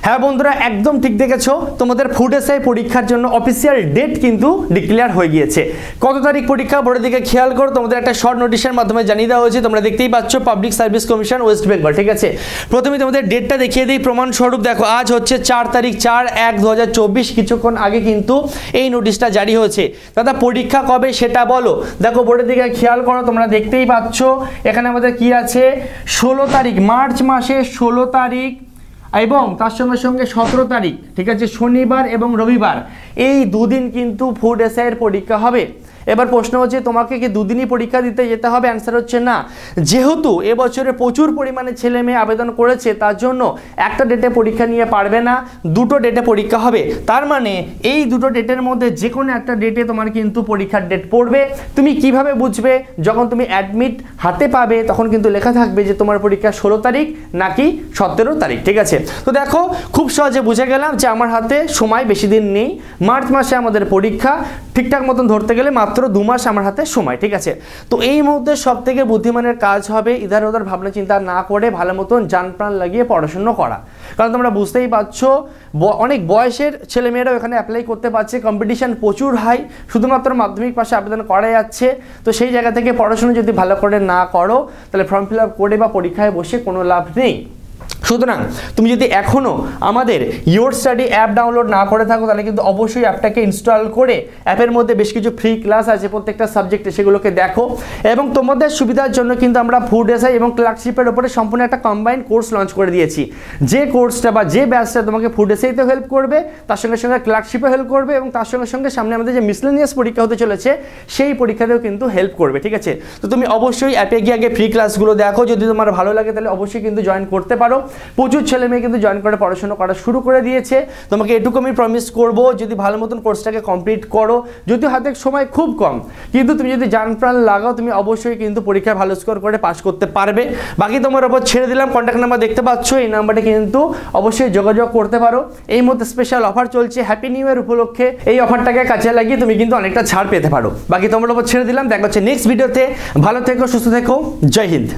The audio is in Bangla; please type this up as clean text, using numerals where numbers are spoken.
হ্যাঁ বন্ধুরা, একদম ঠিক দেখেছো, তোমাদের ফুড এসআই পরীক্ষার জন্য অফিসিয়াল ডেট কিন্তু ডিক্লেয়ার হয়ে গিয়েছে। কত তারিখ পরীক্ষা বোর্ডের দিকে খেয়াল করো, তোমাদের একটা শর্ট নোটিশের মাধ্যমে জানিয়ে দেওয়া হয়েছে। তোমরা দেখতেই পাচ্ছ Public Service Commission West Bengal, ঠিক আছে। প্রথমে তোমাদের ডেটটা দেখিয়ে দিই প্রমাণস্বরূপ। দেখো, আজ হচ্ছে 4 তারিখ 4/1/2024, কিছুক্ষণ আগে কিন্তু এই নোটিশটা জারি হয়েছে। দাদা পরীক্ষা কবে সেটা বলো। দেখো বোর্ডের দিকে খেয়াল করো, তোমরা দেখতেই পাচ্ছ এখানে আমাদের কি আছে, 16 তারিখ মার্চ মাসের 16 তারিখ এবং তার সঙ্গে সঙ্গে 17 তারিখ, ঠিক আছে, শনিবার এবং রবিবার, এই দুদিন কিন্তু ফুড এসআইয়ের পরীক্ষা হবে। এবার প্রশ্ন হচ্ছে তোমাকে কি দুদিনই পরীক্ষা দিতে যেতে হবে? অ্যান্সার হচ্ছে না। যেহেতু এবছরে প্রচুর পরিমাণে ছেলে মেয়ে আবেদন করেছে, তার জন্য একটা ডেটে পরীক্ষা নিয়ে পারবে না, দুটো ডেটে পরীক্ষা হবে। তার মানে এই দুটো ডেটের মধ্যে যে কোনো একটা ডেটে তোমার কিন্তু পরীক্ষার ডেট পড়বে। তুমি কিভাবে বুঝবে? যখন তুমি অ্যাডমিট হাতে পাবে তখন কিন্তু লেখা থাকবে যে তোমার পরীক্ষা 16 তারিখ নাকি 17 তারিখ, ঠিক আছে। তো দেখো খুব সহজে বুঝে গেলাম যে আমার হাতে সময় বেশি দিন নেই। মার্চ মাসে আমাদের পরীক্ষা, ঠিকঠাক মতন ধরতে গেলে মাত্র 2 মাস আমার হাতে সময়, ঠিক আছে। তো এই মুহূর্তে সব থেকে বুদ্ধিমানের কাজ হবে ইধার ওধার ভাবনা চিন্তা না করে ভালো মতন জান প্রাণ লাগিয়ে পড়াশোনা করা। কারণ তোমরা বুঝতেই পারছো অনেক বয়সের ছেলেমেয়েরাও এখানে অ্যাপ্লাই করতে পারছে, কম্পিটিশান প্রচুর হাই, শুধুমাত্র মাধ্যমিক পাশে আবেদন করা যাচ্ছে। তো সেই জায়গা থেকে পড়াশোনা যদি ভালো করে না করো তাহলে ফর্ম ফিল আপ করে বা পরীক্ষায় বসে কোনো লাভ নেই। সুতরাং তুমি যদি এখনও আমাদের ইয়োর স্টাডি অ্যাপ ডাউনলোড না করে থাকো তাহলে কিন্তু অবশ্যই অ্যাপটাকে ইনস্টল করে অ্যাপের মধ্যে বেশ কিছু ফ্রি ক্লাস আছে প্রত্যেকটা সাবজেক্টে, সেগুলোকে দেখো। এবং তোমাদের সুবিধার জন্য কিন্তু আমরা ফুড এসআই এবং ক্লার্কশিপের উপরে সম্পূর্ণ একটা কম্বাইন্ড কোর্স লঞ্চ করে দিয়েছি। যে কোর্সটা বা যে ব্যাচটা তোমাকে ফুড এসআইতেও হেল্প করবে, তার সঙ্গে সঙ্গে ক্লার্কশিপে হেল্প করবে এবং তার সঙ্গে সঙ্গে সামনে আমাদের যে মিসলেনিয়াস পরীক্ষা হতে চলেছে সেই পরীক্ষাতেও কিন্তু হেল্প করবে, ঠিক আছে। তো তুমি অবশ্যই অ্যাপে গিয়ে আগে ফ্রি ক্লাসগুলো দেখো, যদি তোমার ভালো লাগে তাহলে অবশ্যই কিন্তু জয়েন করতে পারো। প্রচুর ছেলে মেয়ে কিন্তু জয়েন করে পড়াশোনা করা শুরু করে দিয়েছে। তোমাকে এটুকু আমি প্রমিস করবো, যদি ভালো মতন কোর্সটাকে কমপ্লিট করো, যদিও হাতে সময় খুব কম, কিন্তু তুমি যদি জান প্রাণ লাগাও তুমি অবশ্যই কিন্তু পরীক্ষায় ভালো স্কোর করে পাস করতে পারবে। বাকি তোমার ওপর ছেড়ে দিলাম, কন্ট্যাক্ট নাম্বার দেখতে পাচ্ছ, এই নাম্বারে কিন্তু অবশ্যই যোগাযোগ করতে পারো। এই মধ্যে স্পেশাল অফার চলছে হ্যাপি নিউ ইয়ার উপলক্ষে, এই অফারটাকে কাজে লাগিয়ে তুমি কিন্তু অনেকটা ছাড় পেতে পারো। বাকি তোমার ওপর ছেড়ে দিলাম, দেখা হচ্ছে নেক্সট ভিডিওতে। ভালো থেকো, সুস্থ থেকো, জয় হিন্দ।